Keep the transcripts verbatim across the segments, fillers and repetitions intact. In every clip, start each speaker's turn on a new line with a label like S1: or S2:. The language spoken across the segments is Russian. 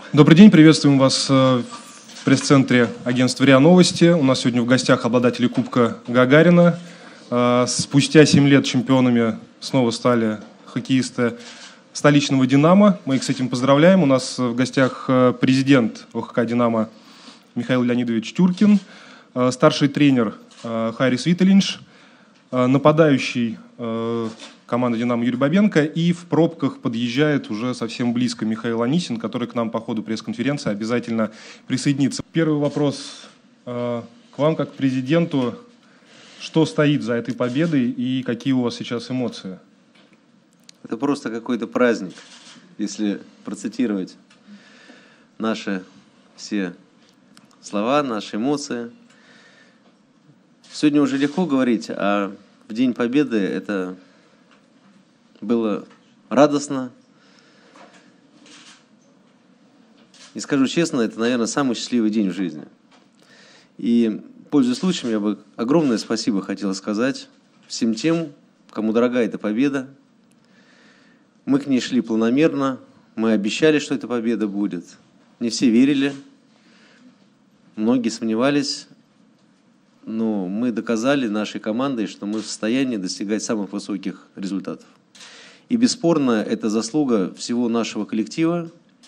S1: Добрый день, приветствуем вас в пресс-центре агентства РИА Новости. У нас сегодня в гостях обладатели Кубка Гагарина. Спустя семь лет чемпионами снова стали хоккеисты столичного «Динамо». Мы их с этим поздравляем. У нас в гостях президент ОХК «Динамо» Михаил Леонидович Тюркин, старший тренер Харис Виталинш, нападающий команды «Динамо» Юрий Бабенко, и в пробках подъезжает уже совсем близко Михаил Анисин, который к нам по ходу пресс-конференции обязательно присоединится. Первый вопрос к вам, как к президенту. Что стоит за этой победой и какие у вас сейчас эмоции?
S2: Это просто какой-то праздник, если процитировать наши все слова, наши эмоции. Сегодня уже легко говорить, а в День Победы это было радостно. И скажу честно, это, наверное, самый счастливый день в жизни. И, пользуясь случаем, я бы огромное спасибо хотел сказать всем тем, кому дорога эта победа. Мы к ней шли планомерно, мы обещали, что эта победа будет. Не все верили, многие сомневались, но мы доказали нашей командой, что мы в состоянии достигать самых высоких результатов. И бесспорно, это заслуга всего нашего коллектива,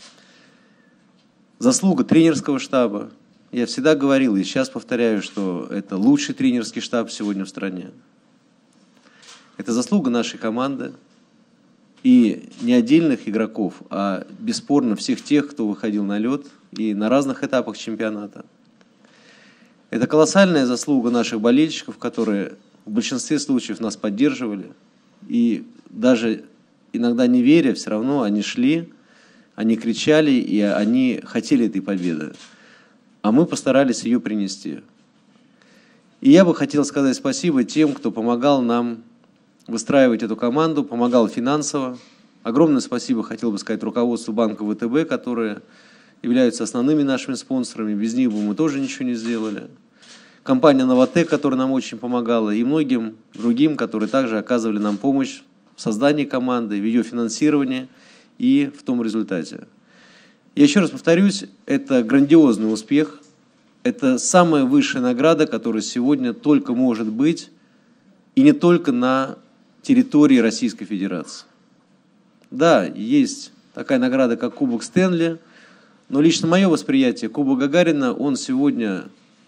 S2: заслуга тренерского штаба. Я всегда говорил и сейчас повторяю, что это лучший тренерский штаб сегодня в стране. Это заслуга нашей команды и не отдельных игроков, а бесспорно всех тех, кто выходил на лед и на разных этапах чемпионата. Это колоссальная заслуга наших болельщиков, которые в большинстве случаев нас поддерживали. И даже иногда не веря, все равно они шли, они кричали, и они хотели этой победы. А мы постарались ее принести. И я бы хотел сказать спасибо тем, кто помогал нам выстраивать эту команду, помогал финансово. Огромное спасибо хотел бы сказать руководству банка ВТБ, которые являются основными нашими спонсорами. Без них бы мы тоже ничего не сделали. Компания «Новотек», которая нам очень помогала, и многим другим, которые также оказывали нам помощь в создании команды, в ее финансировании и в том результате. Я еще раз повторюсь, это грандиозный успех, это самая высшая награда, которая сегодня только может быть, и не только на территории Российской Федерации. Да, есть такая награда, как Кубок Стэнли, но лично мое восприятие Кубок Гагарина, он сегодня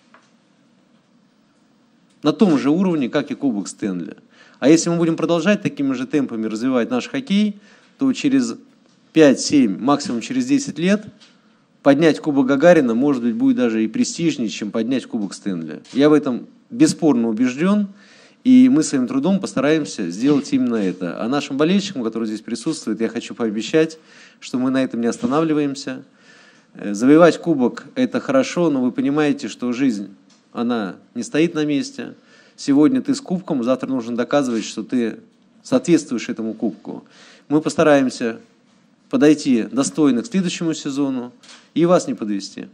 S2: на том же уровне, как и Кубок Стэнли. А если мы будем продолжать такими же темпами развивать наш хоккей, то через пять-семь, максимум через десять лет поднять Кубок Гагарина, может быть, будет даже и престижнее, чем поднять Кубок Стэнли. Я в этом бесспорно убежден, и мы своим трудом постараемся сделать именно это. А нашим болельщикам, которые здесь присутствуют, я хочу пообещать, что мы на этом не останавливаемся. Завоевать кубок – это хорошо, но вы понимаете, что жизнь, она не стоит на месте. Сегодня ты с кубком, завтра нужно доказывать, что ты соответствуешь этому кубку. Мы постараемся подойти достойно к следующему сезону и вас не подвести.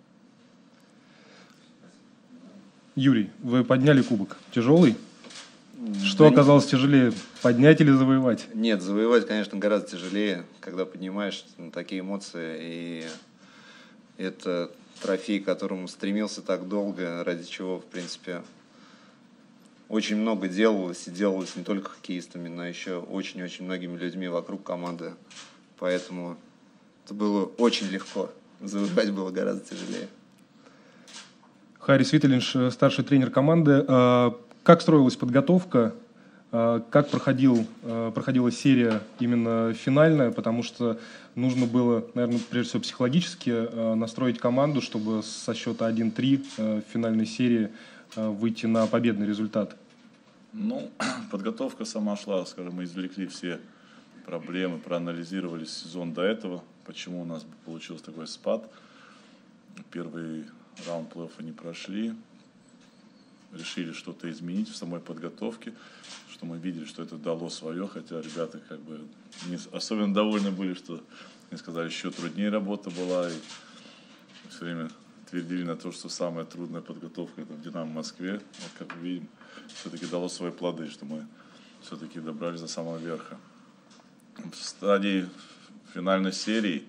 S1: Юрий, вы подняли кубок. Тяжелый? Что да оказалось не... тяжелее, поднять или завоевать?
S3: Нет, завоевать, конечно, гораздо тяжелее, когда поднимаешь такие эмоции. И это трофей, к которому стремился так долго, ради чего, в принципе, очень много делалось. И делалось не только хоккеистами, но еще очень-очень многими людьми вокруг команды. Поэтому это было очень легко. Завоевать было гораздо тяжелее.
S1: Харис Виталинш, старший тренер команды. Как строилась подготовка? Как проходил, проходила серия именно финальная? Потому что нужно было, наверное, прежде всего психологически настроить команду, чтобы со счета один-три в финальной серии выйти на победный результат.
S4: Ну, подготовка сама шла, скажем, мы извлекли все проблемы, проанализировали сезон до этого, почему у нас получился такой спад. Первый раунд плей-оффа не прошли, решили что-то изменить в самой подготовке, что мы видели, что это дало свое, хотя ребята как бы не особенно довольны были, что, мне сказали, еще труднее работа была, и все время твердили на то, что самая трудная подготовка это в «Динамо» в Москве. Вот как мы видим, все-таки дало свои плоды, что мы все-таки добрались до самого верха. В стадии финальной серии,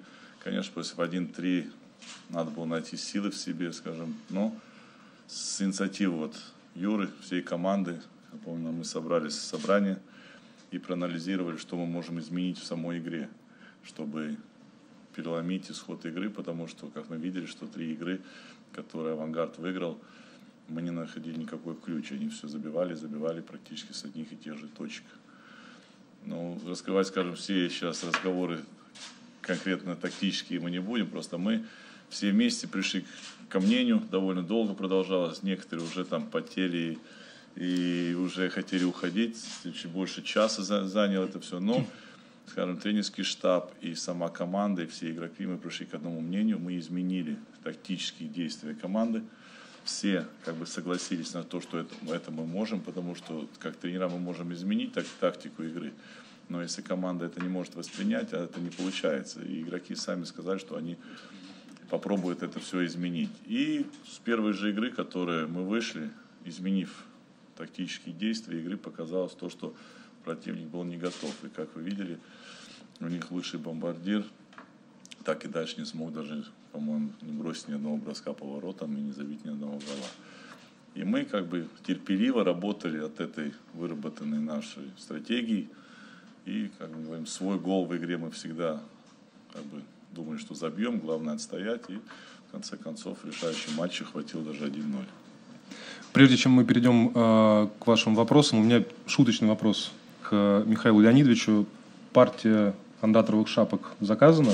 S4: конечно, после один-три надо было найти силы в себе, скажем, но с инициативы вот Юры, всей команды, я помню, мы собрались в собрание и проанализировали, что мы можем изменить в самой игре, чтобы переломить исход игры, потому что, как мы видели, что три игры, которые «Авангард» выиграл, мы не находили никакой ключ, они все забивали, забивали практически с одних и тех же точек. Ну, раскрывать, скажем, все сейчас разговоры конкретно тактические мы не будем, просто мы все вместе пришли ко мнению, довольно долго продолжалось, некоторые уже там потели и уже хотели уходить, чуть больше часа заняло это все, но, скажем, тренерский штаб и сама команда, и все игроки, мы пришли к одному мнению, мы изменили тактические действия команды, все как бы согласились на то, что это, это мы можем, потому что как тренера мы можем изменить так, тактику игры, но если команда это не может воспринять, а это не получается, и игроки сами сказали, что они попробуют это все изменить. И с первой же игры, которые мы вышли, изменив тактические действия игры, показалось то, что противник был не готов. И как вы видели, у них лучший бомбардир, так и дальше не смог даже, по-моему, не бросить ни одного броска по воротам и не забить ни одного гола. И мы как бы терпеливо работали от этой выработанной нашей стратегии. И, как мы говорим, свой гол в игре мы всегда как бы думали, что забьем, главное отстоять. И в конце концов в решающем матче хватило даже один-ноль.
S1: Прежде чем мы перейдем э, к вашим вопросам, у меня шуточный вопрос к Михаилу Леонидовичу. Партия фондаторовых шапок заказана?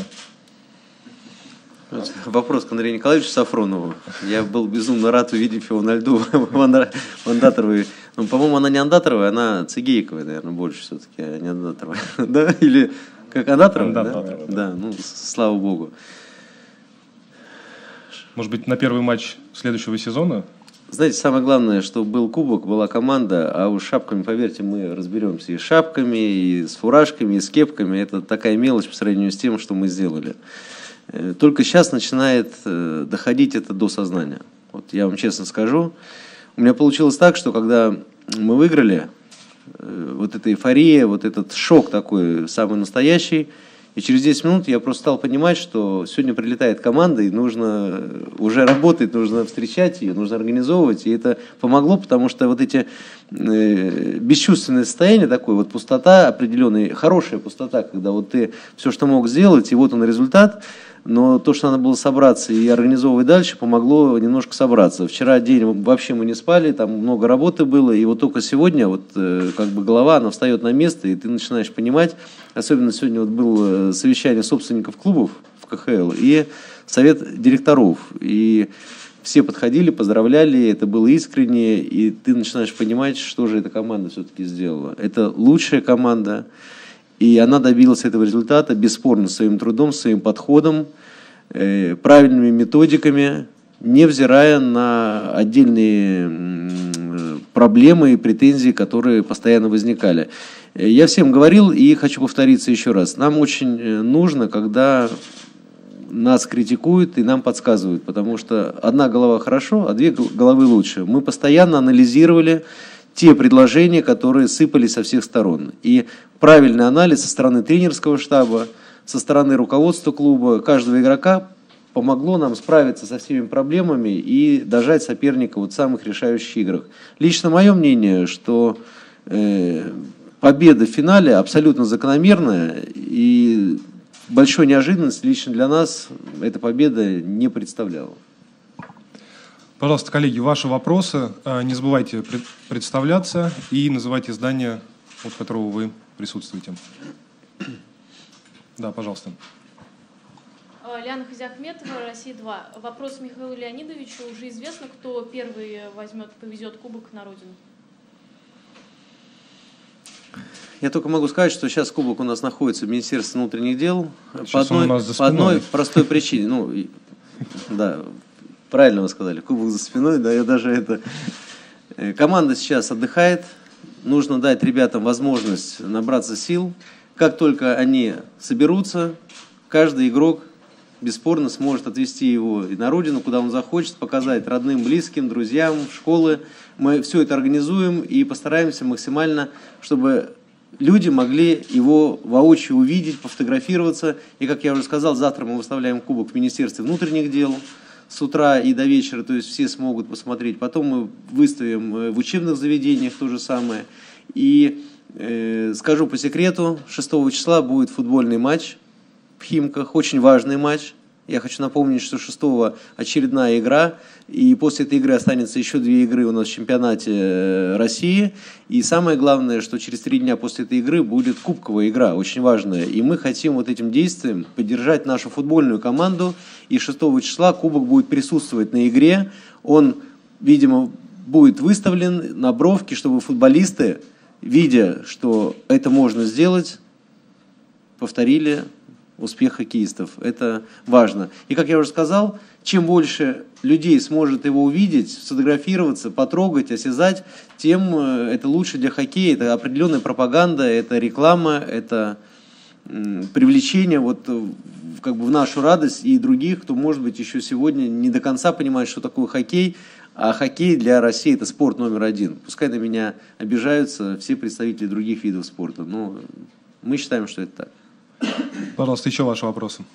S2: Вопрос к Андрею Николаевичу Сафронову. Я был безумно рад увидеть его на льду Андаторовой. Ну, по-моему, она не Андаторовая, она Цигейковая, наверное, больше все-таки, а не Андаторовая. Да? Или как Андаторовая? Да? Да, ну, слава богу.
S1: Может быть, на первый матч следующего сезона?
S2: Знаете, самое главное, что был кубок, была команда, а уж шапками, поверьте, мы разберемся и с шапками, и с фуражками, и с кепками. Это такая мелочь по сравнению с тем, что мы сделали. Только сейчас начинает доходить это до сознания. Вот я вам честно скажу. У меня получилось так, что когда мы выиграли, вот эта эйфория, вот этот шок такой, самый настоящий, и через десять минут я просто стал понимать, что сегодня прилетает команда, и нужно уже работать, нужно встречать ее, нужно организовывать. И это помогло, потому что вот эти э, бесчувственные состояния, такой вот пустота определенная, хорошая пустота, когда вот ты все, что мог сделать, и вот он результат, но то, что надо было собраться и организовывать дальше, помогло немножко собраться. Вчера день вообще мы не спали, там много работы было, и вот только сегодня вот э, как бы голова, она встает на место, и ты начинаешь понимать, особенно сегодня вот было совещание собственников клубов в ка ха эл и совет директоров, и все подходили, поздравляли, это было искренне, и ты начинаешь понимать, что же эта команда все-таки сделала. Это лучшая команда. И она добилась этого результата бесспорно своим трудом, своим подходом, э, правильными методиками, невзирая на отдельные э, проблемы и претензии, которые постоянно возникали. Я всем говорил и хочу повториться еще раз. Нам очень нужно, когда нас критикуют и нам подсказывают, потому что одна голова хорошо, а две головы лучше. Мы постоянно анализировали те предложения, которые сыпались со всех сторон. И правильный анализ со стороны тренерского штаба, со стороны руководства клуба, каждого игрока помогло нам справиться со всеми проблемами и дожать соперника вот в самых решающих играх. Лично мое мнение, что э, победа в финале абсолютно закономерная, и большой неожиданности лично для нас эта победа не представляла.
S1: Пожалуйста, коллеги, ваши вопросы. Не забывайте представляться и называйте здание, от которого вы присутствуете. Да, пожалуйста.
S5: Лиана Хазиахметова, Россия два. Вопрос Михаилу Леонидовичу. Уже известно, кто первый возьмет, повезет кубок на родину?
S2: Я только могу сказать, что сейчас кубок у нас находится в Министерстве внутренних дел.
S1: Сейчас
S2: по одной,
S1: по
S2: одной простой причине. Ну, да, правильно вы сказали, кубок за спиной, да, я даже это... Команда сейчас отдыхает, нужно дать ребятам возможность набраться сил. Как только они соберутся, каждый игрок бесспорно сможет отвезти его и на родину, куда он захочет, показать родным, близким, друзьям, школы. Мы все это организуем и постараемся максимально, чтобы люди могли его воочию увидеть, пофотографироваться. И, как я уже сказал, завтра мы выставляем кубок в Министерстве внутренних дел с утра и до вечера, то есть все смогут посмотреть. Потом мы выставим в учебных заведениях то же самое. И э, скажу по секрету, шестого числа будет футбольный матч в Химках, очень важный матч. Я хочу напомнить, что шестого очередная игра, и после этой игры останется еще две игры у нас в чемпионате России. И самое главное, что через три дня после этой игры будет кубковая игра, очень важная. И мы хотим вот этим действием поддержать нашу футбольную команду. И шестого числа кубок будет присутствовать на игре. Он, видимо, будет выставлен на бровке, чтобы футболисты, видя, что это можно сделать, повторили успех хоккеистов. Это важно. И, как я уже сказал, чем больше людей сможет его увидеть, сфотографироваться, потрогать, осязать, тем это лучше для хоккея. Это определенная пропаганда, это реклама, это привлечение вот, как бы в нашу радость и других, кто, может быть, еще сегодня не до конца понимает, что такое хоккей. А хоккей для России – это спорт номер один. Пускай на меня обижаются все представители других видов спорта, но мы считаем, что это так.
S1: Пожалуйста, еще ваши вопросы.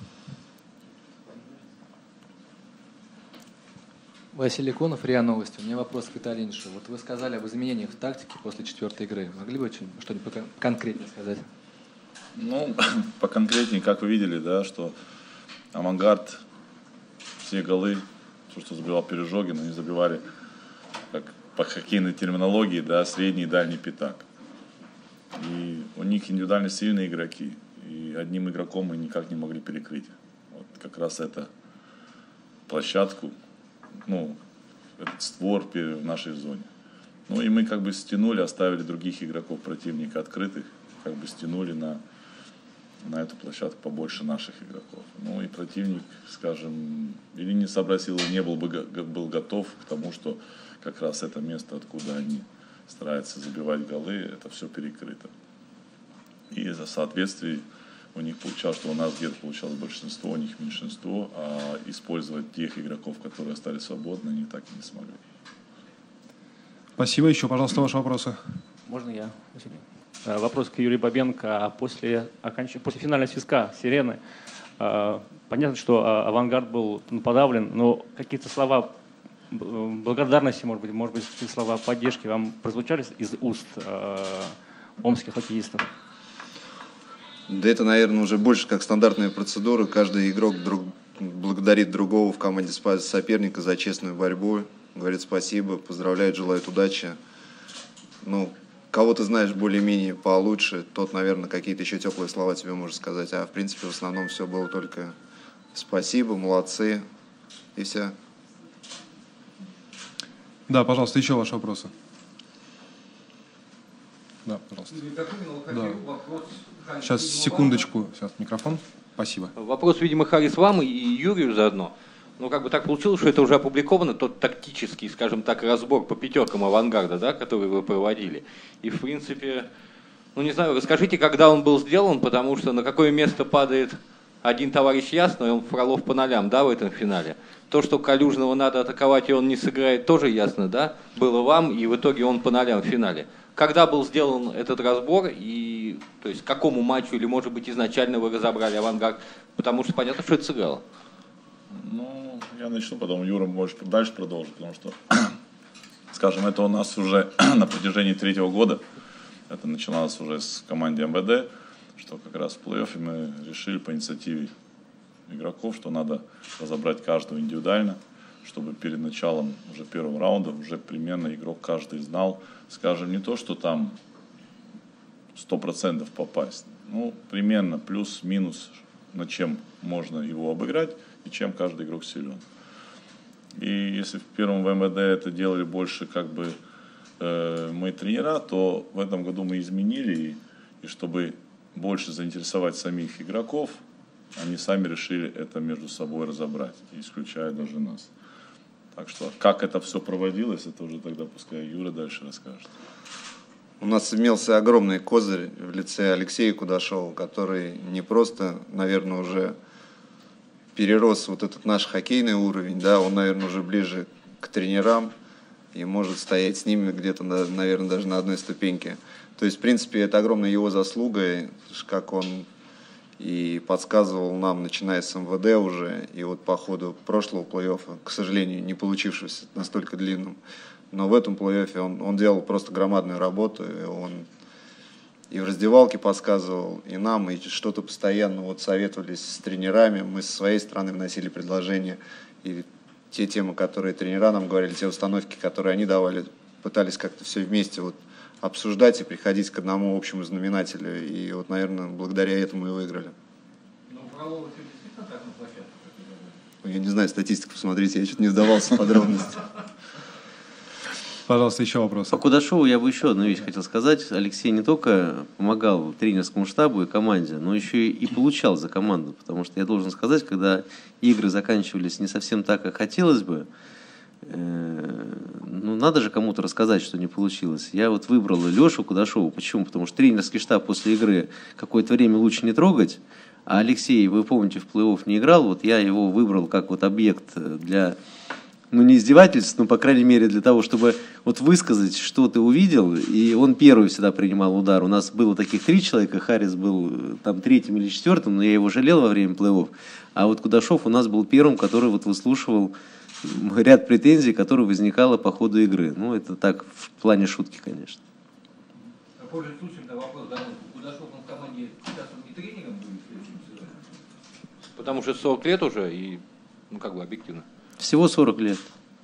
S6: Василий Конов, РИА Новости. У меня вопрос к Виталию Ильичу. Вот вы сказали об изменениях в тактике после четвертой игры. Могли бы что-нибудь конкретнее сказать?
S4: Ну, поконкретнее, как вы видели, да, что «Авангард» все голы, то, что забивал Пережогин, они забивали, как по хоккейной терминологии, да, средний и дальний пятак. И у них индивидуально сильные игроки. И одним игроком мы никак не могли перекрыть. Вот как раз эту площадку, ну, этот створ в нашей зоне. Ну и мы как бы стянули, оставили других игроков противника открытых, как бы стянули на, на эту площадку побольше наших игроков. Ну и противник, скажем, или не сообразил, или не был бы был готов к тому, что как раз это место, откуда они стараются забивать голы, это все перекрыто. И из-за соответствий у них получалось, что у нас где-то получалось большинство, у них меньшинство, а использовать тех игроков, которые остались свободны, они так и не смогли.
S1: Спасибо. Еще, пожалуйста, ваши вопросы.
S7: Можно я? Вопрос к Юрию Бабенко. После, оконч... после финального свистка «Сирены» понятно, что «Авангард» был подавлен, но какие-то слова благодарности, может быть, может быть, какие-то слова поддержки вам прозвучали из уст омских хоккеистов?
S3: Да это, наверное, уже больше как стандартная процедура. Каждый игрок друг, благодарит другого в команде соперника за честную борьбу. Говорит спасибо, поздравляет, желает удачи. Ну, кого ты знаешь более-менее получше, тот, наверное, какие-то еще теплые слова тебе может сказать. А в принципе, в основном все было только спасибо, молодцы и все.
S1: Да, пожалуйста, еще ваши вопросы. Да, пожалуйста. Да. Сейчас, секундочку. Сейчас, микрофон. Спасибо.
S8: Вопрос, видимо, Харис вам и Юрию заодно. Ну, как бы так получилось, что это уже опубликовано, тот тактический, скажем так, разбор по пятеркам «Авангарда», да, который вы проводили. И, в принципе, ну, не знаю, расскажите, когда он был сделан, потому что на какое место падает один товарищ ясно, и он Фролов по нолям, да, в этом финале. То, что Калюжного надо атаковать, и он не сыграет, тоже ясно, да, было вам, и в итоге он по нолям в финале. Когда был сделан этот разбор, и, то есть, к какому матчу, или, может быть, изначально вы разобрали «Авангард», потому что понятно, что это сыграло.
S4: Ну, я начну, потом Юра может дальше продолжить, потому что, скажем, это у нас уже на протяжении третьего года, это начиналось уже с команды эм вэ дэ, что как раз в плей-оффе мы решили по инициативе игроков, что надо разобрать каждого индивидуально, чтобы перед началом уже первого раунда уже примерно игрок каждый знал, скажем, не то, что там сто процентов попасть, ну, примерно плюс-минус, над чем можно его обыграть и чем каждый игрок силен. И если в первом в эм вэ дэ это делали больше как бы э, мы тренера, то в этом году мы изменили, и, и чтобы больше заинтересовать самих игроков, они сами решили это между собой разобрать, исключая даже нас. Так что как это все проводилось, это уже тогда пускай Юра дальше расскажет.
S3: У нас имелся огромный козырь в лице Алексея Кудашова, который не просто, наверное, уже перерос вот этот наш хоккейный уровень, да, он, наверное, уже ближе к тренерам. и может стоять с ними где-то, наверное, даже на одной ступеньке. То есть, в принципе, это огромная его заслуга, как он и подсказывал нам, начиная с эм вэ дэ уже, и вот по ходу прошлого плей-оффа, к сожалению, не получившегося настолько длинным, но в этом плей-оффе он, он делал просто громадную работу, и он и в раздевалке подсказывал, и нам, и что-то постоянно вот советовались с тренерами, мы со своей стороны вносили предложения, и те темы, которые тренера нам говорили, те установки, которые они давали, пытались как-то все вместе вот обсуждать и приходить к одному общему знаменателю. И вот, наверное, благодаря этому и выиграли.
S8: Ну, Фролова действительно так на площадке?
S3: Я не знаю, статистику посмотрите, я что-то не вдавался в подробности.
S1: Пожалуйста, еще вопрос.
S2: По Кудашову я бы еще одну вещь хотел сказать. Алексей не только помогал тренерскому штабу и команде, но еще и получал за команду. Потому что я должен сказать, когда игры заканчивались не совсем так, как хотелось бы, ну, надо же кому-то рассказать, что не получилось. Я вот выбрал Лешу Кудашову. Почему? Потому что тренерский штаб после игры какое-то время лучше не трогать. А Алексей, вы помните, в плей-офф не играл. Вот я его выбрал как вот объект для, ну, не издевательств, но, по крайней мере, для того, чтобы вот высказать, что ты увидел. И он первый всегда принимал удар. У нас было таких три человека. Харрис был там третьим или четвертым, но я его жалел во время плей-офф. А вот Кудашов у нас был первым, который вот выслушивал ряд претензий, которые возникало по ходу игры. Ну, это так, в плане шутки, конечно.
S8: А позже случаем-то вопрос, да, Кудашов он в команде, сейчас он не тренером будет в следующем сезоне? Потому что сорок лет уже и, ну, как бы объективно.
S2: Всего сорок лет.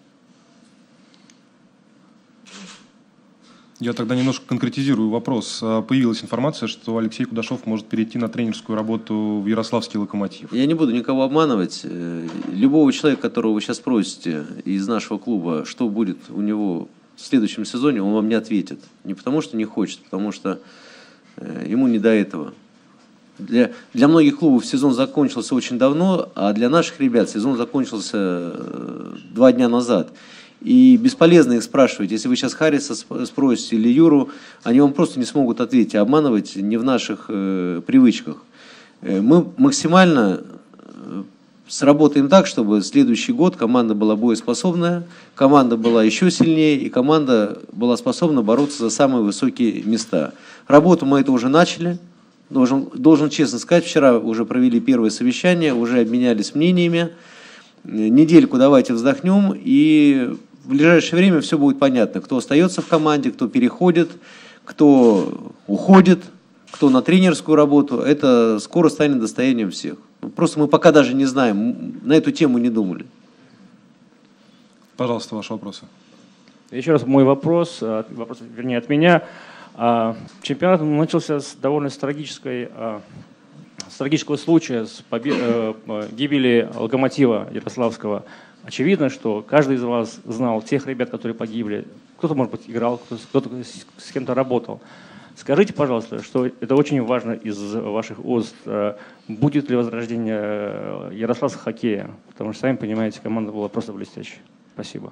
S1: Я тогда немножко конкретизирую вопрос. Появилась информация, что Алексей Кудашов может перейти на тренерскую работу в Ярославский «Локомотив».
S2: Я не буду никого обманывать. Любого человека, которого вы сейчас спросите из нашего клуба, что будет у него в следующем сезоне, он вам не ответит. Не потому, что не хочет, потому что ему не до этого. Для, для многих клубов сезон закончился очень давно, а для наших ребят сезон закончился два дня назад. И бесполезно их спрашивать. Если вы сейчас Харриса спросите или Юру, они вам просто не смогут ответить. Обманывать не в наших э, привычках. Мы максимально сработаем так, чтобы следующий год команда была боеспособная, команда была еще сильнее, и команда была способна бороться за самые высокие места. Работу мы это уже начали. Должен, должен честно сказать, вчера уже провели первое совещание, уже обменялись мнениями. Недельку давайте вздохнем, и в ближайшее время все будет понятно, кто остается в команде, кто переходит, кто уходит, кто на тренерскую работу. Это скоро станет достоянием всех. Просто мы пока даже не знаем, на эту тему не думали.
S1: Пожалуйста, ваши вопросы.
S7: Еще раз мой вопрос, вопрос, вернее, от меня. Чемпионат начался с довольно трагической, с трагического случая, с побед... гибели «Локомотива» Ярославского. Очевидно, что каждый из вас знал тех ребят, которые погибли. Кто-то, может быть, играл, кто-то с кем-то работал. Скажите, пожалуйста, что это очень важно из ваших уст. Будет ли возрождение ярославского хоккея? Потому что, сами понимаете, команда была просто блестящей. Спасибо.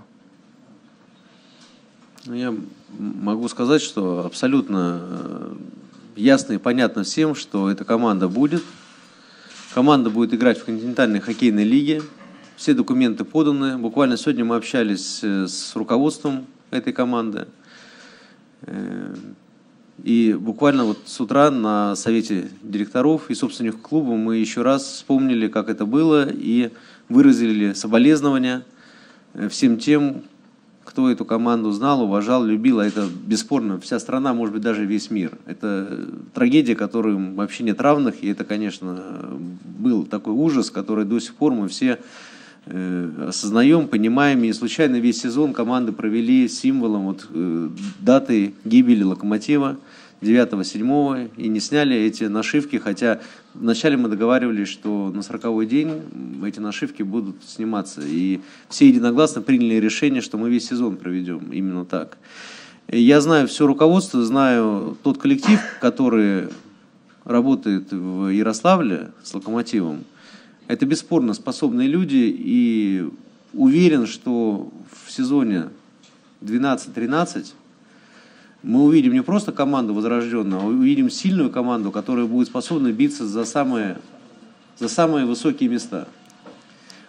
S2: Я могу сказать, что абсолютно ясно и понятно всем, что эта команда будет. Команда будет играть в континентальной хоккейной лиге. Все документы поданы. Буквально сегодня мы общались с руководством этой команды. И буквально вот с утра на совете директоров и собственников клуба мы еще раз вспомнили, как это было, и выразили соболезнования всем тем, кто эту команду знал, уважал, любил. А это бесспорно вся страна, может быть, даже весь мир. Это трагедия, которой вообще нет равных. И это, конечно, был такой ужас, который до сих пор мы все э, осознаем, понимаем. И случайно весь сезон команды провели символом вот, э, даты гибели «Локомотива» девятого-седьмого и не сняли эти нашивки, хотя вначале мы договаривались, что на сороковой день эти нашивки будут сниматься. И все единогласно приняли решение, что мы весь сезон проведем именно так. Я знаю все руководство, знаю тот коллектив, который работает в Ярославле с «Локомотивом». Это бесспорно способные люди, и уверен, что в сезоне двенадцать-тринадцать мы увидим не просто команду возрожденную, а увидим сильную команду, которая будет способна биться за самые, за самые высокие места.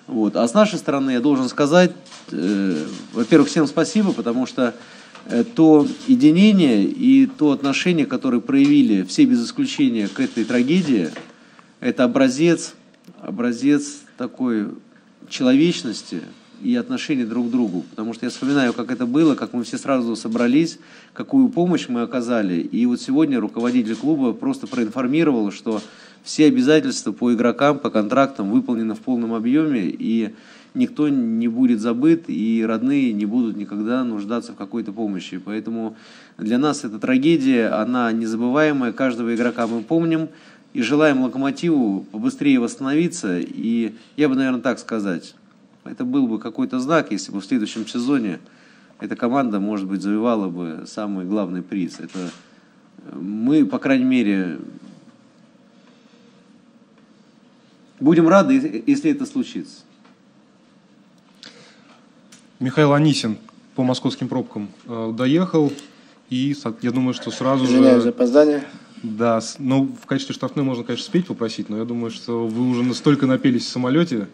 S2: Вот. А с нашей стороны я должен сказать, э, во-первых, всем спасибо, потому что э, то единение и то отношение, которое проявили все без исключения к этой трагедии, это образец, образец такой человечности и отношения друг к другу. Потому что я вспоминаю, как это было, как мы все сразу собрались, какую помощь мы оказали. И вот сегодня руководитель клуба просто проинформировал, что все обязательства по игрокам, по контрактам выполнены в полном объеме, и никто не будет забыт, и родные не будут никогда нуждаться в какой-то помощи. Поэтому для нас эта трагедия, она незабываемая, каждого игрока мы помним, и желаем «Локомотиву» побыстрее восстановиться. И я бы, наверное, так сказать, это был бы какой-то знак, если бы в следующем сезоне эта команда, может быть, завоевала бы самый главный приз. Это мы, по крайней мере, будем рады, если это случится.
S1: Михаил Анисин по московским пробкам э, доехал, и я думаю, что сразу
S9: Извиняюсь
S1: же...
S9: за опоздание.
S1: Да, ну, в качестве штрафной можно, конечно, спеть попросить, но я думаю, что вы уже настолько напелись в самолете.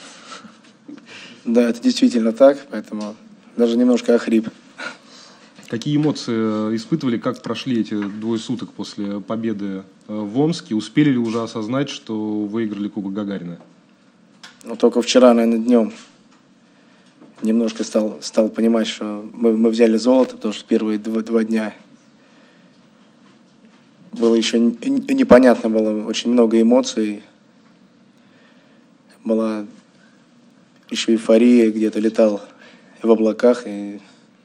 S9: Да, это действительно так, поэтому даже немножко охрип.
S1: Какие эмоции испытывали, как прошли эти двое суток после победы в Омске? Успели ли уже осознать, что выиграли Кубок Гагарина?
S9: Ну, только вчера, наверное, днем немножко стал, стал понимать, что мы, мы взяли золото, потому что первые два, два дня было еще непонятно, было очень много эмоций. Была еще эйфория, где-то летал в облаках. И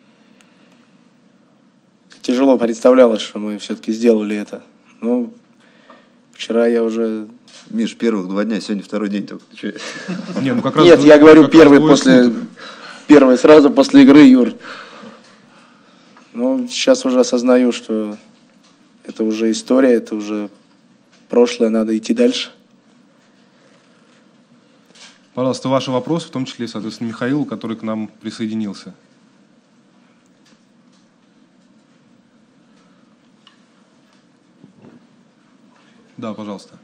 S9: тяжело представлялось, что мы все-таки сделали это. Ну, вчера я уже...
S3: Миш, первых два дня, сегодня второй день только.
S1: Не, ну как раз
S9: Нет, я говорю первый
S1: двое
S9: после...
S1: суток.
S9: Первый сразу после игры, Юр. Ну, сейчас уже осознаю, что это уже история, это уже прошлое, надо идти дальше.
S1: Пожалуйста, ваши вопросы, в том числе, соответственно, Михаилу, который к нам присоединился. Да, пожалуйста.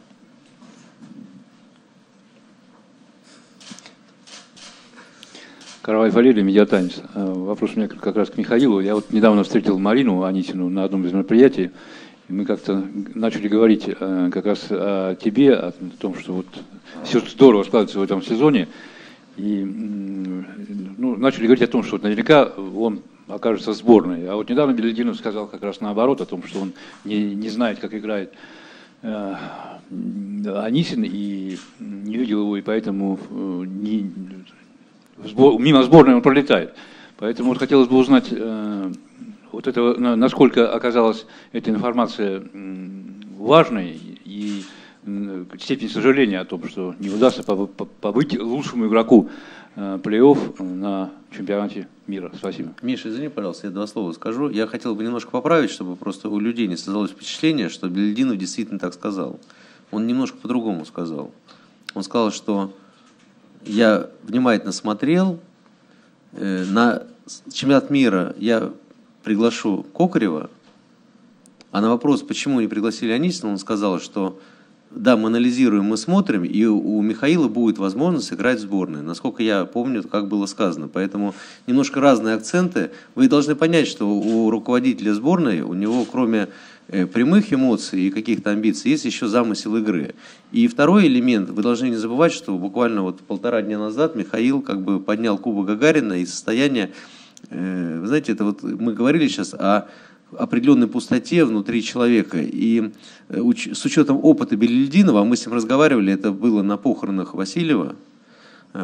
S10: Каравай Валерий, Медиатаймс. Вопрос у меня как раз к Михаилу. Я вот недавно встретил Марину Анисину на одном из мероприятий, и мы как-то начали говорить как раз о тебе, о том, что вот все здорово складывается в этом сезоне, и ну, начали говорить о том, что наверняка он окажется в сборной. А вот недавно Белединов сказал как раз наоборот, о том, что он не, не знает, как играет э, Анисин, и не видел его, и поэтому не... мимо сборной он пролетает. Поэтому вот хотелось бы узнать, э, вот это, насколько оказалась эта информация важной и э, степень сожаления о том, что не удастся побыть лучшему игроку э, плей-офф на чемпионате мира. Спасибо.
S2: Миша, извини, пожалуйста, я два слова скажу. Я хотел бы немножко поправить, чтобы просто у людей не создалось впечатление, что Белединов действительно так сказал. Он немножко по-другому сказал. Он сказал, что я внимательно смотрел, э, на чемпионат мира я приглашу Кокарева, а на вопрос, почему не пригласили Анисина, он сказал, что да, мы анализируем, мы смотрим, и у Михаила будет возможность играть в сборной. Насколько я помню, как было сказано. Поэтому немножко разные акценты. Вы должны понять, что у руководителя сборной, у него кроме прямых эмоций и каких-то амбиций есть еще замысел игры. И второй элемент, вы должны не забывать, что буквально вот полтора дня назад Михаил как бы поднял Кубок Гагарина из состояния, э, вы знаете, это вот мы говорили сейчас о определенной пустоте внутри человека. И уч, с учетом опыта Белединова, мы с ним разговаривали, это было на похоронах Васильева, э,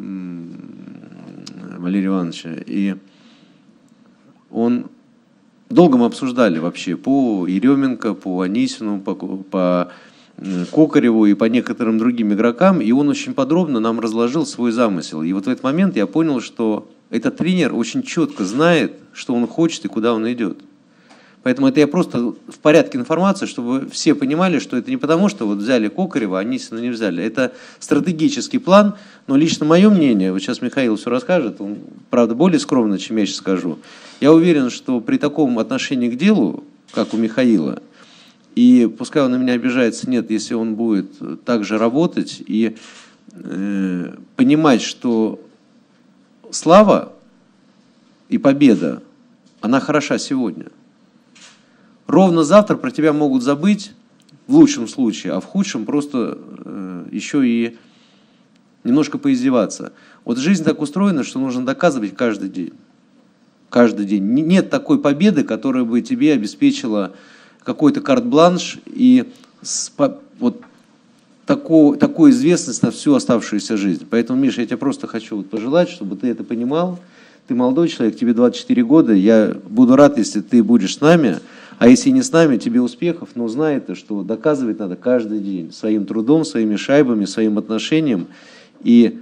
S2: Валерия Ивановича, и он... Долго мы обсуждали вообще по Еременко, по Анисину, по, по Кокареву и по некоторым другим игрокам, и он очень подробно нам разложил свой замысел. И вот в этот момент я понял, что этот тренер очень четко знает, что он хочет и куда он идет. Поэтому это я просто в порядке информации, чтобы все понимали, что это не потому, что вот взяли Кокарева, а Анисина не взяли. Это стратегический план, но лично мое мнение, вот сейчас Михаил все расскажет, он, правда, более скромно, чем я сейчас скажу. Я уверен, что при таком отношении к делу, как у Михаила, и пускай он на меня обижается, нет, если он будет так же работать и э, понимать, что слава и победа, она хороша сегодня. Ровно завтра про тебя могут забыть, в лучшем случае, а в худшем просто э, еще и немножко поиздеваться. Вот жизнь так устроена, что нужно доказывать каждый день. Каждый день. Нет такой победы, которая бы тебе обеспечила какой-то карт-бланш и вот такую, такую известность на всю оставшуюся жизнь. Поэтому, Миша, я тебе просто хочу вот пожелать, чтобы ты это понимал. Ты молодой человек, тебе двадцать четыре года. Я буду рад, если ты будешь с нами. А если не с нами, тебе успехов. Но знай это, что доказывать надо каждый день. Своим трудом, своими шайбами, своим отношением. И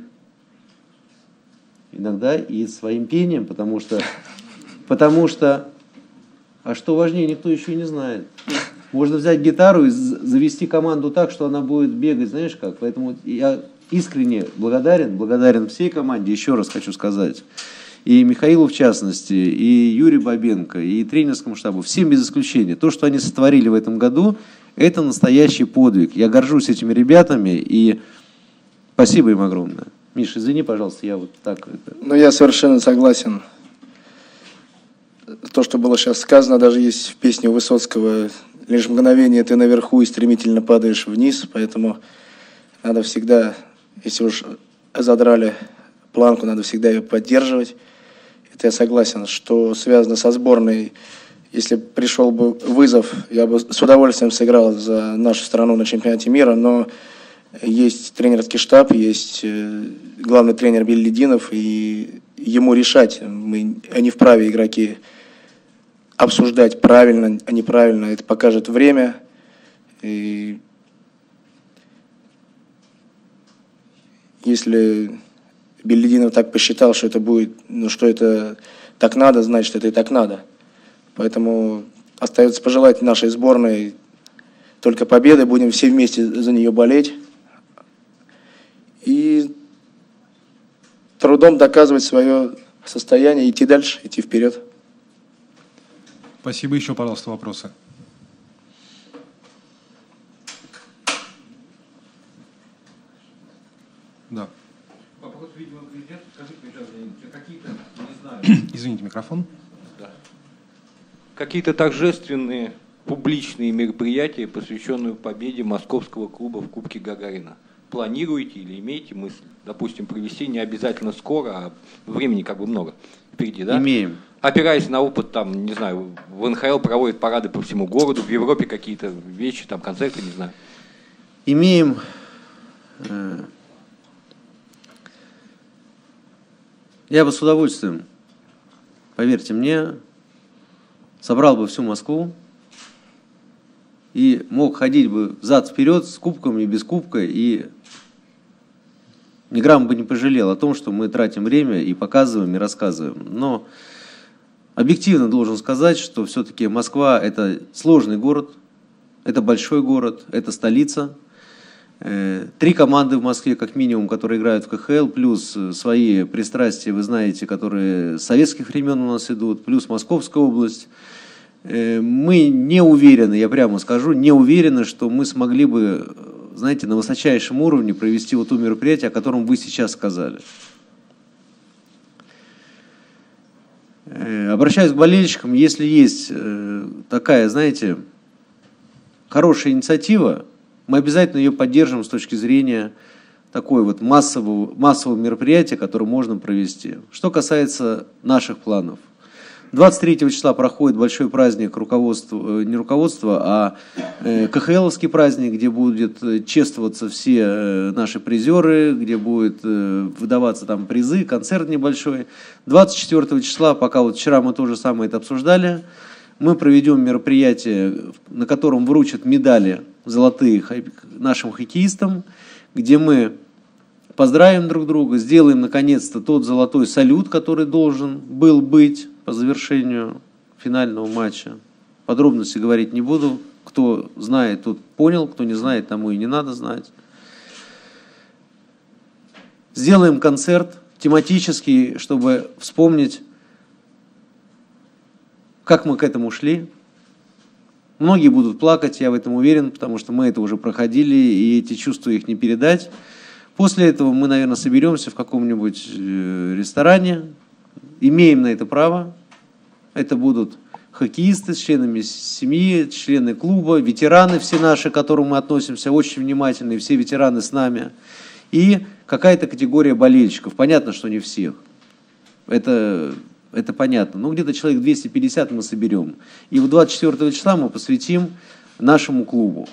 S2: иногда и своим пением, потому что, потому что, а что важнее, никто еще и не знает. Можно взять гитару и завести команду так, что она будет бегать, знаешь как. Поэтому я искренне благодарен, благодарен всей команде, еще раз хочу сказать. И Михаилу в частности, и Юрию Бабенко, и тренерскому штабу, всем без исключения. То, что они сотворили в этом году, это настоящий подвиг. Я горжусь этими ребятами и спасибо им огромное. Миша, извини, пожалуйста, я вот так...
S9: Ну, я совершенно согласен. То, что было сейчас сказано, даже есть в песне у Высоцкого: «Лишь мгновение ты наверху и стремительно падаешь вниз», поэтому надо всегда, если уж задрали планку, надо всегда ее поддерживать. Это я согласен. Что связано со сборной, если пришел бы вызов, я бы с удовольствием сыграл за нашу страну на чемпионате мира, но есть тренерский штаб, есть главный тренер Беллидинов, и ему решать. Мы, они вправе, игроки, обсуждать правильно, а неправильно. Это покажет время. И если Беллидинов так посчитал, что это будет, ну что это так надо, значит это и так надо. Поэтому остается пожелать нашей сборной только победы. Будем все вместе за нее болеть. И трудом доказывать свое состояние, идти дальше, идти вперед.
S1: Спасибо. Еще, пожалуйста, вопросы. Да.
S8: Вопрос, видимо, президент. Скажите, пожалуйста, какие-то, не знаю...
S1: Извините, микрофон.
S8: Да. Какие-то торжественные публичные мероприятия, посвященные победе московского клуба в Кубке Гагарина. Планируете или имеете мысль, допустим, провести не обязательно скоро, а времени как бы много впереди, да?
S2: Имеем.
S8: Опираясь на опыт, там, не знаю, в эн ха эл проводят парады по всему городу, в Европе какие-то вещи, там, концерты, не знаю.
S2: Имеем. Я бы с удовольствием, поверьте мне, собрал бы всю Москву и мог ходить бы взад-вперед с кубком и без кубка, и ни грамма бы не пожалел о том, что мы тратим время и показываем, и рассказываем. Но объективно должен сказать, что все-таки Москва – это сложный город, это большой город, это столица. Три команды в Москве, как минимум, которые играют в ка ха эл, плюс свои пристрастия, вы знаете, которые с советских времен у нас идут, плюс Московская область. Мы не уверены, я прямо скажу, не уверены, что мы смогли бы, знаете, на высочайшем уровне провести вот то мероприятие, о котором вы сейчас сказали. Обращаюсь к болельщикам, если есть такая, знаете, хорошая инициатива, мы обязательно ее поддержим с точки зрения такой вот массового, массового мероприятия, которое можно провести. Что касается наших планов. двадцать третьего числа проходит большой праздник руководства, не руководства, а ка ха эловский праздник, где будут чествоваться все наши призеры, где будут выдаваться там призы, концерт небольшой. двадцать четвёртого числа, пока вот вчера мы тоже самое это обсуждали, мы проведем мероприятие, на котором вручат медали золотые нашим хоккеистам, где мы поздравим друг друга, сделаем наконец-то тот золотой салют, который должен был быть по завершению финального матча. Подробности говорить не буду. Кто знает, тот понял, кто не знает, тому и не надо знать. Сделаем концерт тематический, чтобы вспомнить, как мы к этому шли. Многие будут плакать, я в этом уверен, потому что мы это уже проходили, и эти чувства их не передать. После этого мы, наверное, соберемся в каком-нибудь ресторане. Имеем на это право. Это будут хоккеисты с членами семьи, члены клуба, ветераны все наши, к которым мы относимся очень внимательно, и все ветераны с нами. И какая-то категория болельщиков. Понятно, что не всех. Это, это понятно. Но где-то человек двести пятьдесят мы соберем. И вот двадцать четвёртого числа мы посвятим нашему клубу.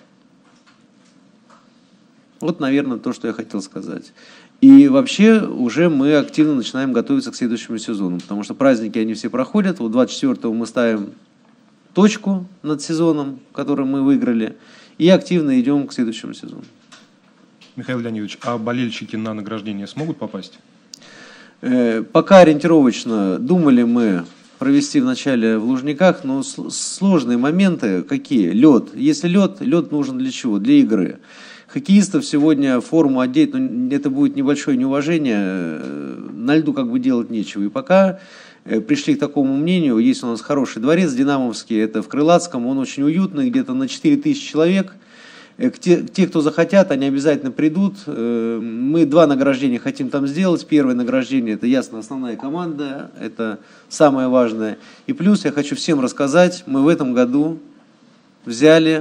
S2: Вот, наверное, то, что я хотел сказать. И вообще уже мы активно начинаем готовиться к следующему сезону, потому что праздники, они все проходят. Вот двадцать четвёртого мы ставим точку над сезоном, который мы выиграли, и активно идем к следующему сезону.
S1: Михаил Леонидович, а болельщики на награждение смогут попасть?
S2: Э, пока ориентировочно думали мы провести вначале в Лужниках, но сложные моменты какие? Лед. Если лед, лед нужен для чего? Для игры. Хоккеистов сегодня форму одеть, но это будет небольшое неуважение, на льду как бы делать нечего. И пока пришли к такому мнению, есть у нас хороший дворец динамовский, это в Крылатском, он очень уютный, где-то на четыре тысячи человек. Те, те, кто захотят, они обязательно придут. Мы два награждения хотим там сделать. Первое награждение, это ясно основная команда, это самое важное. И плюс я хочу всем рассказать, мы в этом году взяли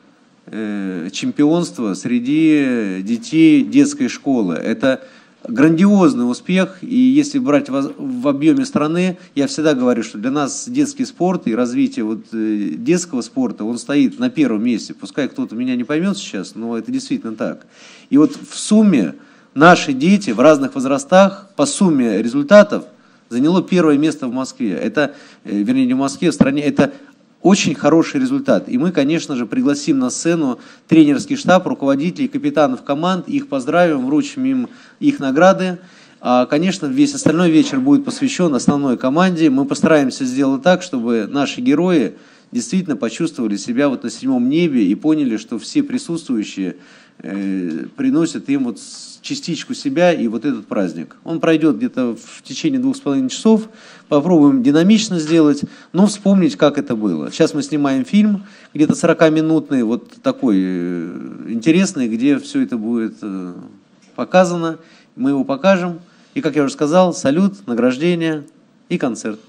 S2: чемпионство среди детей детской школы. Это грандиозный успех, и если брать в объеме страны, я всегда говорю, что для нас детский спорт и развитие вот детского спорта, он стоит на первом месте. Пускай кто-то меня не поймет сейчас, но это действительно так. И вот в сумме наши дети в разных возрастах, по сумме результатов, заняло первое место в Москве. Это, вернее, не в Москве, в стране, это очень хороший результат. И мы, конечно же, пригласим на сцену тренерский штаб, руководителей, капитанов команд, их поздравим, вручим им их награды. А, конечно, весь остальной вечер будет посвящен основной команде. Мы постараемся сделать так, чтобы наши герои действительно почувствовали себя вот на седьмом небе и поняли, что все присутствующие э, приносят им вот частичку себя и вот этот праздник. Он пройдет где-то в течение двух с половиной часов. Попробуем динамично сделать, но вспомнить, как это было. Сейчас мы снимаем фильм, где-то сорокаминутный, вот такой интересный, где все это будет показано. Мы его покажем. И, как я уже сказал, салют, награждение и концерт.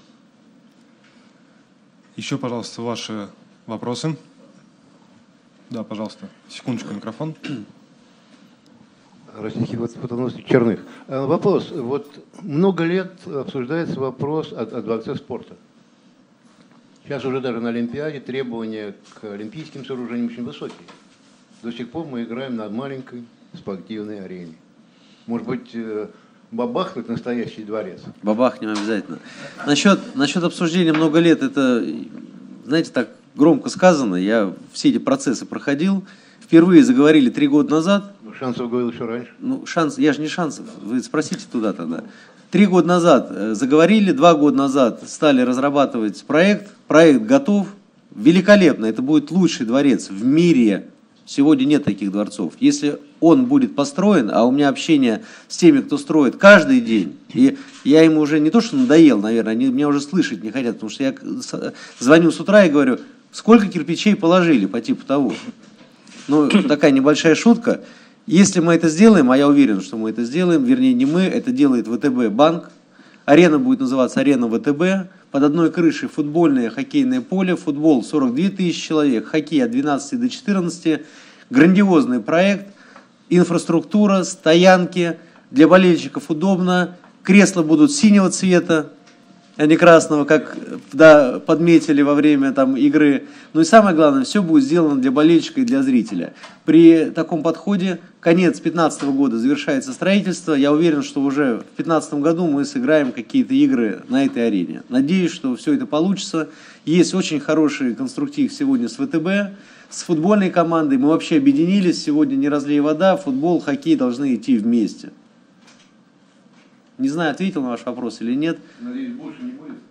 S1: Еще, пожалуйста, ваши вопросы. Да, пожалуйста. Секундочку, микрофон.
S11: Российский фотоноситель Черных. Вопрос. Вот много лет обсуждается вопрос о, о дворце спорта. Сейчас уже даже на Олимпиаде требования к олимпийским сооружениям очень высокие. До сих пор мы играем на маленькой спортивной арене. Может быть, бабахнуть настоящий дворец?
S2: Бабахнем обязательно. Насчет, насчет обсуждения много лет, это, знаете, так громко сказано. Я все эти процессы проходил. Впервые заговорили три года назад.
S11: Шансов говорил еще раньше.
S2: Ну, шанс, я же не Шансов, вы спросите туда тогда. Три года назад заговорили, два года назад стали разрабатывать проект. Проект готов. Великолепно. Это будет лучший дворец в мире. Сегодня нет таких дворцов. Если он будет построен, а у меня общение с теми, кто строит каждый день, и я ему уже не то, что надоел, наверное, они меня уже слышать не хотят, потому что я звоню с утра и говорю, сколько кирпичей положили по типу того. Ну, такая небольшая шутка. Если мы это сделаем, а я уверен, что мы это сделаем, вернее не мы, это делает ВТБ банк, арена будет называться арена ВТБ, под одной крышей футбольное, хоккейное поле, футбол сорок две тысячи человек, хоккей от двенадцати до четырнадцати, грандиозный проект, инфраструктура, стоянки, для болельщиков удобно, кресла будут синего цвета, а не красного, как да, подметили во время там, игры. Ну и самое главное, все будет сделано для болельщика и для зрителя. При таком подходе конец две тысячи пятнадцатого года завершается строительство. Я уверен, что уже в две тысячи пятнадцатом году мы сыграем какие-то игры на этой арене. Надеюсь, что все это получится. Есть очень хороший конструктив сегодня с ВТБ, с футбольной командой. Мы вообще объединились. Сегодня не разлей вода, футбол, хоккей должны идти вместе. Не знаю, ответил на ваш вопрос или нет.
S11: Надеюсь, больше не будет.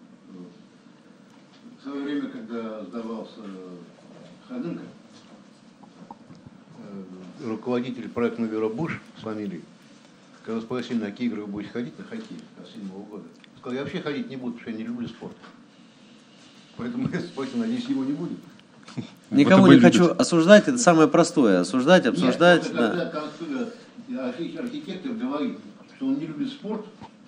S11: В свое время, когда сдавался Ходынко, руководитель проекта «Бюро Буш» с фамилией, когда спросили, на какие игры вы будете ходить, на хоккей с седьмого года, сказал, я вообще ходить не буду, потому что я не люблю спорт. Поэтому я спросил, надеюсь, его не будет.
S2: Никого не хочу осуждать, это самое простое. Осуждать, обсуждать.
S11: Нет,
S2: да.
S11: когда архитектор говорит, что он не любит спорт,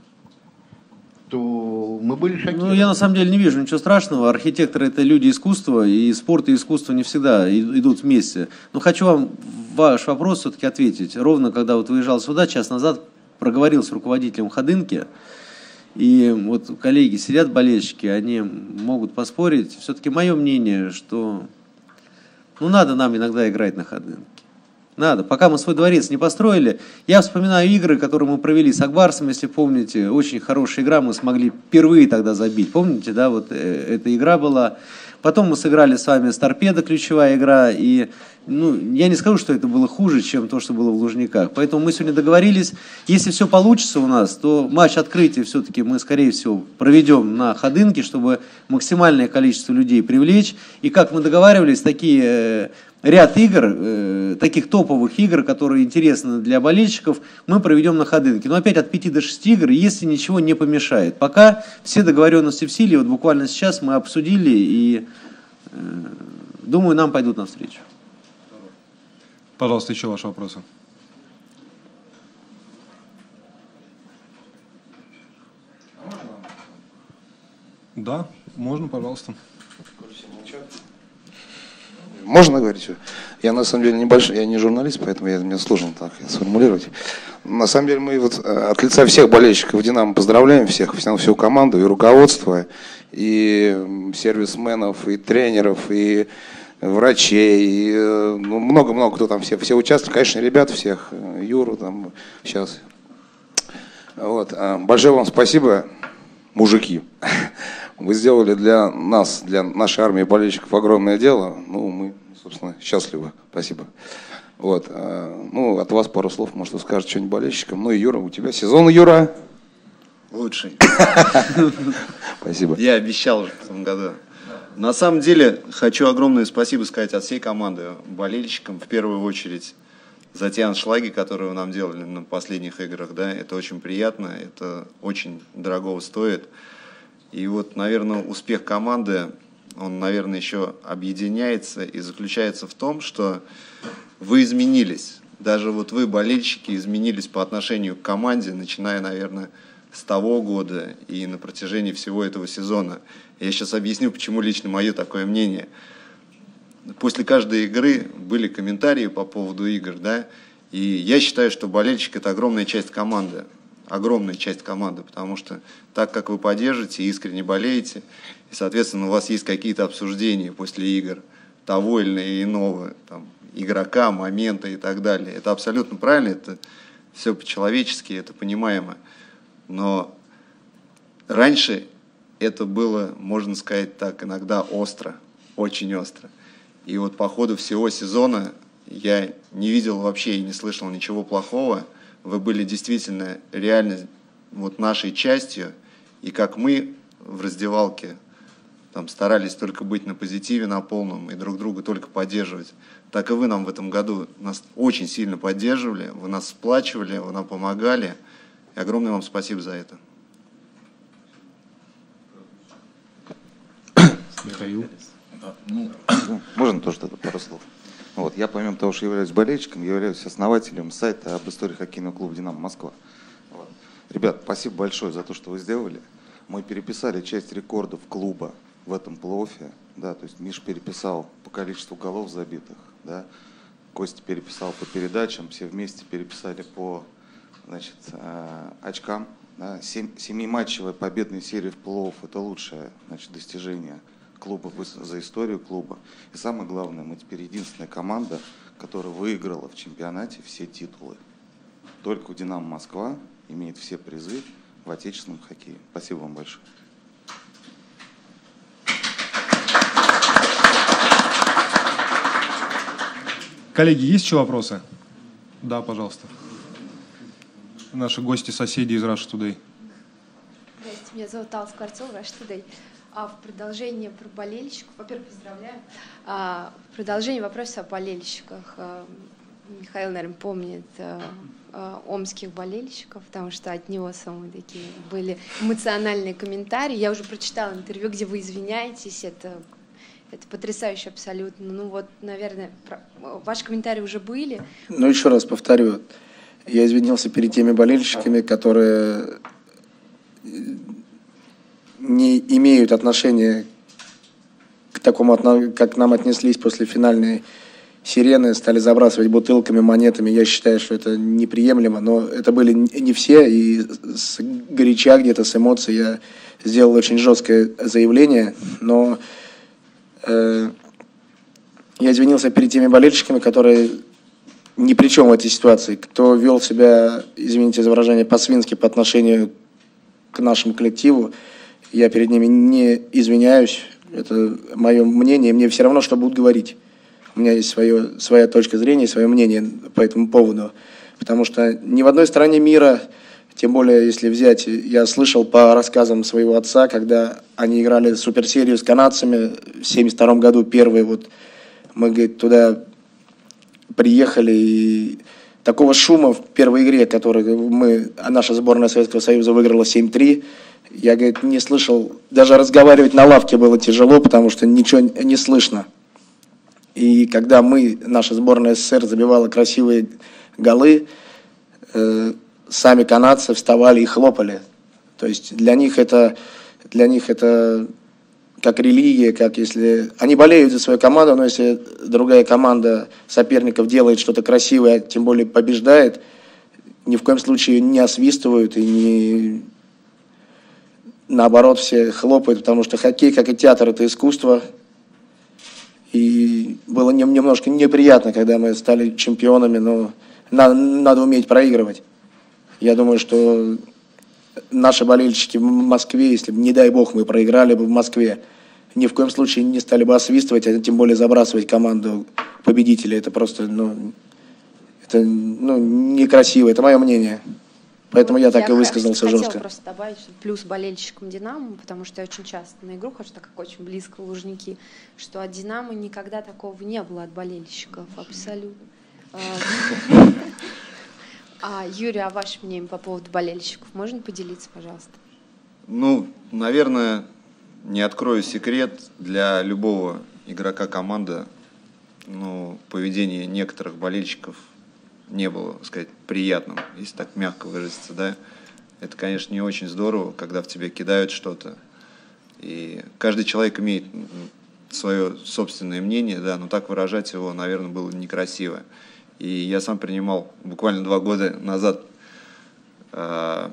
S11: то мы были шокированы.
S2: Ну, я на самом деле не вижу ничего страшного. Архитекторы – это люди искусства, и спорт и искусство не всегда идут вместе. Но хочу вам ваш вопрос все-таки ответить. Ровно когда вот выезжал сюда, час назад, проговорил с руководителем Ходынки, и вот коллеги сидят, болельщики, они могут поспорить. Все-таки мое мнение, что ну, надо нам иногда играть на Ходынке. Надо. Пока мы свой дворец не построили. Я вспоминаю игры, которые мы провели с Акбарсом, если помните. Очень хорошая игра, мы смогли впервые тогда забить. Помните, да, вот э, эта игра была. Потом мы сыграли с вами с Торпедо, ключевая игра. И ну, я не скажу, что это было хуже, чем то, что было в Лужниках. Поэтому мы сегодня договорились. Если все получится у нас, то матч открытия все-таки мы, скорее всего, проведем на Ходынке, чтобы максимальное количество людей привлечь. И как мы договаривались, такие... Э, Ряд игр, э, таких топовых игр, которые интересны для болельщиков, мы проведем на Ходынке. Но опять от пяти до шести игр, если ничего не помешает. Пока все договоренности в силе, вот буквально сейчас мы обсудили и, э, думаю, нам пойдут навстречу.
S1: Пожалуйста, еще ваши вопросы. Да, можно, пожалуйста.
S12: Можно говорить? Я на самом деле небольшой, я не журналист, поэтому я, мне сложно так сформулировать. На самом деле мы вот от лица всех болельщиков «Динамо» поздравляем всех, всю, всю команду и руководство, и сервисменов, и тренеров, и врачей, и ну, много-много кто там, все, все участвуют, конечно, ребят всех, Юру там сейчас. Вот. Большое вам спасибо, мужики. Вы сделали для нас, для нашей армии болельщиков огромное дело. Ну, мы, собственно, счастливы. Спасибо. Вот. Ну, от вас пару слов, может, вы скажете что-нибудь болельщикам. Ну и Юра, у тебя сезон, Юра?
S3: Лучший.
S12: Спасибо.
S3: Я обещал уже в этом году. На самом деле, хочу огромное спасибо сказать от всей команды болельщикам, в первую очередь, за те аншлаги, которые вы нам делали на последних играх. Да? Это очень приятно, это очень дорого стоит. И вот, наверное, успех команды, он, наверное, еще объединяется и заключается в том, что вы изменились. Даже вот вы, болельщики, изменились по отношению к команде, начиная, наверное, с того года и на протяжении всего этого сезона. Я сейчас объясню, почему лично мое такое мнение. После каждой игры были комментарии по поводу игр, да, и я считаю, что болельщик – это огромная часть команды. Огромная часть команды, потому что так как вы поддержите, искренне болеете, и, соответственно, у вас есть какие-то обсуждения после игр того или иного там, игрока, момента и так далее. Это абсолютно правильно, это все по-человечески, это понимаемо. Но раньше это было, можно сказать так, иногда остро, очень остро. И вот по ходу всего сезона я не видел вообще и не слышал ничего плохого. Вы были действительно реально вот нашей частью, и как мы в раздевалке там, старались только быть на позитиве, на полном, и друг друга только поддерживать, так и вы нам в этом году нас очень сильно поддерживали, вы нас сплачивали, вы нам помогали, и огромное вам спасибо за это.
S1: Михаил.
S13: Можно тоже пару слов? Вот, я, помимо того, что являюсь болельщиком, являюсь основателем сайта об истории хоккейного клуба «Динамо Москва». Вот. Ребят, спасибо большое за то, что вы сделали. Мы переписали часть рекордов клуба в этом плей-оффе. Да, то есть Миш переписал по количеству голов забитых, да, Костя переписал по передачам, все вместе переписали по, значит, очкам. Да. Семиматчевая победная серия в плей-офф – это лучшее, значит, достижение клуба, за историю клуба. И самое главное, мы теперь единственная команда, которая выиграла в чемпионате все титулы. Только «Динамо Москва» имеет все призы в отечественном хоккее. Спасибо вам большое.
S1: Коллеги, есть еще вопросы? Да, пожалуйста. Наши гости-соседи из Russia Today.
S14: Здравствуйте, меня зовут Алла Скворцова, Russia Today. А в продолжение про болельщиков, во-первых, поздравляю. А в продолжение вопроса о болельщиках. Михаил, наверное, помнит омских болельщиков, потому что от него самые такие были эмоциональные комментарии. Я уже прочитала интервью, где вы извиняетесь. Это, это потрясающе абсолютно. Ну вот, наверное, про... ваши комментарии уже были.
S9: Ну, еще раз повторю. Я извинился перед теми болельщиками, которые не имеют отношения к такому, как к нам отнеслись после финальной сирены, стали забрасывать бутылками, монетами. Я считаю, что это неприемлемо, но это были не все, и с горяча где-то, с эмоций я сделал очень жесткое заявление, но э, я извинился перед теми болельщиками, которые ни при чем в этой ситуации, кто вел себя, извините за выражение, по-свински по отношению к нашему коллективу. Я перед ними не извиняюсь, это мое мнение, мне все равно, что будут говорить. У меня есть свое, своя точка зрения, свое мнение по этому поводу. Потому что ни в одной стране мира, тем более, если взять, я слышал по рассказам своего отца, когда они играли суперсерию с канадцами в семьдесят втором году, первые, вот мы, говорит, туда приехали, и такого шума в первой игре, который мы, наша сборная Советского Союза выиграла семь три, я, говорит, не слышал, даже разговаривать на лавке было тяжело, потому что ничего не слышно. И когда мы, наша сборная СССР, забивала красивые голы, э, сами канадцы вставали и хлопали. То есть для них это, для них это как религия, как если... Они болеют за свою команду, но если другая команда соперников делает что-то красивое, тем более побеждает, ни в коем случае не освистывают и не... Наоборот, все хлопают, потому что хоккей, как и театр, это искусство. И было немножко неприятно, когда мы стали чемпионами, но надо, надо уметь проигрывать. Я думаю, что наши болельщики в Москве, если бы, не дай бог, мы проиграли бы в Москве, ни в коем случае не стали бы освистывать, а тем более забрасывать команду победителя. Это просто, ну, это, ну, некрасиво, это мое мнение. Поэтому я так и высказался жестко.
S14: Я хотела просто добавить, что плюс болельщикам «Динамо», потому что я очень часто на игру хожу, так как очень близко Лужники, что от «Динамо» никогда такого не было от болельщиков, абсолютно. А, Юрий, а ваше мнение по поводу болельщиков? Можно поделиться, пожалуйста?
S3: Ну, наверное, не открою секрет, для любого игрока команды, ну, поведение некоторых болельщиков не было, так сказать, приятным, если так мягко выразиться, да. Это, конечно, не очень здорово, когда в тебя кидают что-то. И каждый человек имеет свое собственное мнение, да, но так выражать его, наверное, было некрасиво. И я сам принимал буквально два года назад э,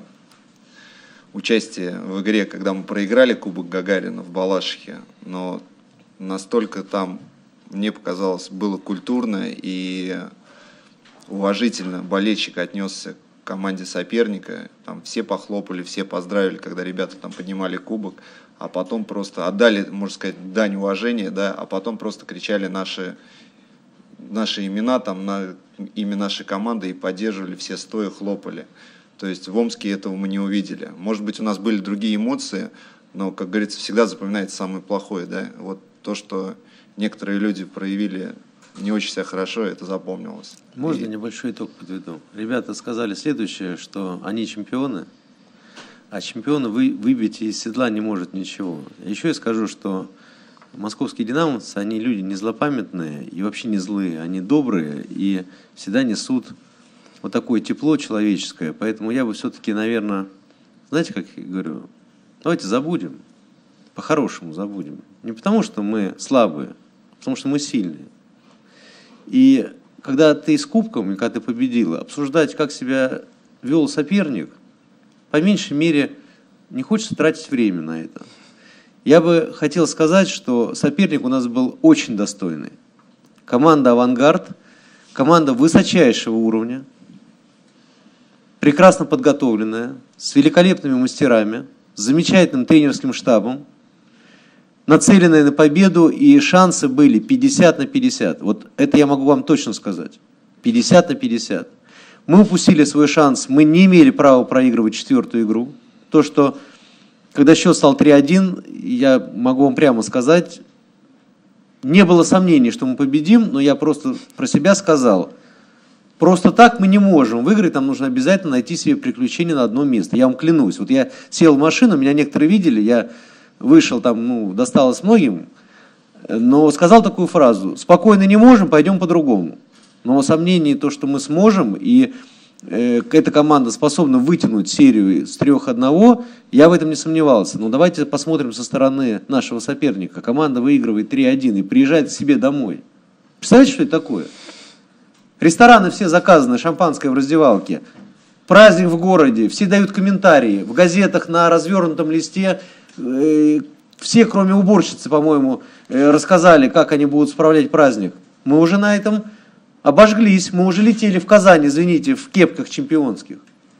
S3: участие в игре, когда мы проиграли Кубок Гагарина в Балашихе, но настолько там, мне показалось, было культурно и уважительно болельщик отнесся к команде соперника. Там все похлопали, все поздравили, когда ребята там поднимали кубок, а потом просто отдали, можно сказать, дань уважения, да, а потом просто кричали наши, наши имена, там, на, имя нашей команды и поддерживали, все стоя хлопали. То есть в Омске этого мы не увидели. Может быть, у нас были другие эмоции, но, как говорится, всегда запоминается самое плохое, да. Вот то, что некоторые люди проявили не очень себя хорошо, это запомнилось.
S2: Можно
S3: и...
S2: небольшой итог подведу? Ребята сказали следующее, что они чемпионы, а чемпиона вы, выбить из седла не может ничего. Еще я скажу, что московские динамовцы, они люди не злопамятные и вообще не злые, они добрые и всегда несут вот такое тепло человеческое. Поэтому я бы все-таки, наверное, знаете, как я говорю, давайте забудем, по-хорошему забудем. Не потому, что мы слабые, а потому, что мы сильные. И когда ты с кубком, и когда ты победила, обсуждать, как себя вел соперник, по меньшей мере, не хочется тратить время на это. Я бы хотел сказать, что соперник у нас был очень достойный. Команда «Авангард», команда высочайшего уровня, прекрасно подготовленная, с великолепными мастерами, с замечательным тренерским штабом, нацеленные на победу, и шансы были пятьдесят на пятьдесят. Вот это я могу вам точно сказать. пятьдесят на пятьдесят. Мы упустили свой шанс, мы не имели права проигрывать четвертую игру. То, что, когда счет стал три один, я могу вам прямо сказать, не было сомнений, что мы победим, но я просто про себя сказал, просто так мы не можем выиграть, нам нужно обязательно найти себе приключения на одно место. Я вам клянусь. Вот я сел в машину, меня некоторые видели, я вышел там, ну, досталось многим, но сказал такую фразу: спокойно не можем, пойдем по-другому. Но сомнений то, что мы сможем, и э, эта команда способна вытянуть серию с трех одного, я в этом не сомневался. Но давайте посмотрим со стороны нашего соперника. Команда выигрывает три один и приезжает к себе домой. Представляете, что это такое? Рестораны все заказаны, шампанское в раздевалке. Праздник в городе, все дают комментарии. В газетах на развернутом листе э, все, кроме уборщицы, по-моему, э, рассказали, как они будут справлять праздник. Мы уже на этом обожглись, мы уже летели в Казань, извините, в кепках чемпионских.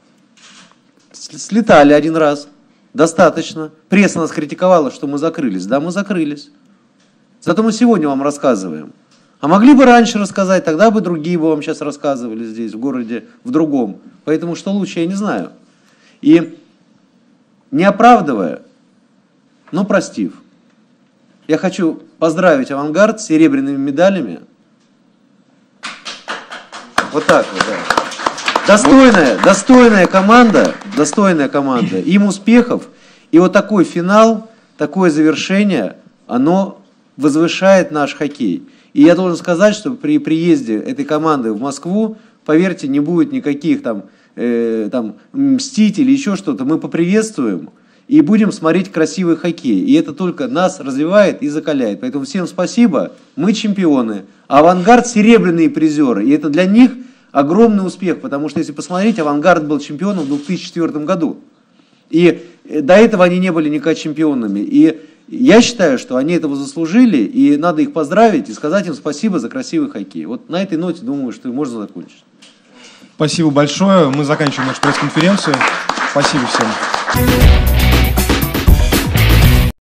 S2: Слетали один раз, достаточно. Пресса нас критиковала, что мы закрылись. Да, мы закрылись. Зато мы сегодня вам рассказываем. А могли бы раньше рассказать, тогда бы другие бы вам сейчас рассказывали здесь, в городе, в другом. Поэтому что лучше, я не знаю. И не оправдывая, но простив, я хочу поздравить «Авангард» с серебряными медалями. Вот так вот, да. Достойная, достойная команда, достойная команда. Им успехов. И вот такой финал, такое завершение, оно возвышает наш хоккей. И я должен сказать, что при приезде этой команды в Москву, поверьте, не будет никаких там, э, там мстить или еще что-то. Мы поприветствуем и будем смотреть красивый хоккей. И это только нас развивает и закаляет. Поэтому всем спасибо. Мы чемпионы. «Авангард» серебряные призеры. И это для них огромный успех. Потому что, если посмотреть, «Авангард» был чемпионом в две тысячи четвёртом году. И до этого они не были никогда чемпионами. И я считаю, что они этого заслужили, и надо их поздравить и сказать им спасибо за красивый хоккей. Вот на этой ноте, думаю, что можно закончить.
S1: Спасибо большое. Мы заканчиваем нашу пресс-конференцию. Спасибо всем.